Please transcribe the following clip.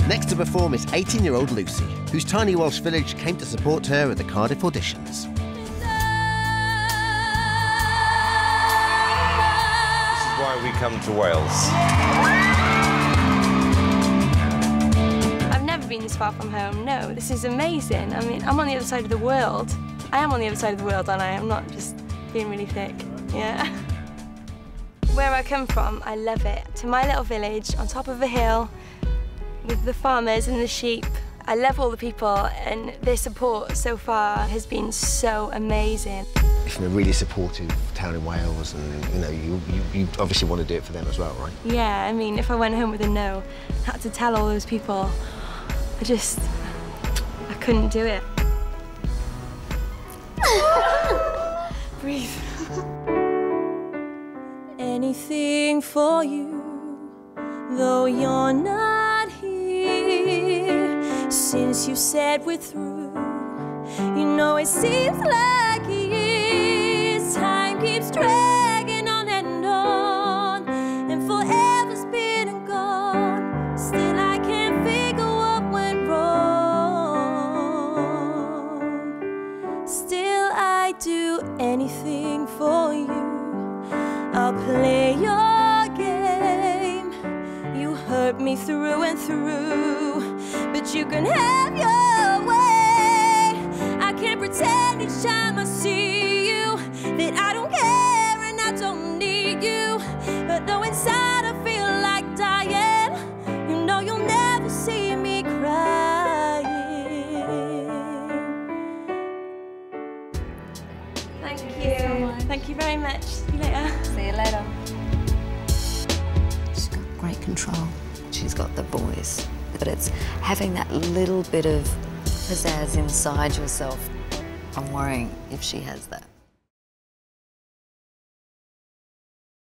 Next to perform is 18-year-old Lucie, whose tiny Welsh village came to support her at the Cardiff auditions. This is why we come to Wales. I've never been this far from home, no. This is amazing. I mean, I'm on the other side of the world. I am on the other side of the world, aren't I? I'm not just being really thick, yeah. Where I come from, I love it. To my little village, on top of a hill, with the farmers and the sheep. I love all the people, and their support so far has been so amazing. It's a really supportive town in Wales, and you obviously want to do it for them as well, right? Yeah, I mean, if I went home with a no, I had to tell all those people, I couldn't do it. Breathe. Anything for you, though you're not here. Since you said we're through, you know it seems like years. Time keeps dragging on, and forever's been and gone. Still I can't figure what went wrong. Still I do anything for you. I'll play your game. You hurt me through and through, but you can have your way. I can't pretend each time I see you that I don't care and I don't need you. But though inside I feel like dying, you know you'll never see me crying. Thank you. Thank you very much. See you later. See you later. She's got great control. She's got the voice, but it's having that little bit of pizzazz inside yourself. I'm worrying if she has that.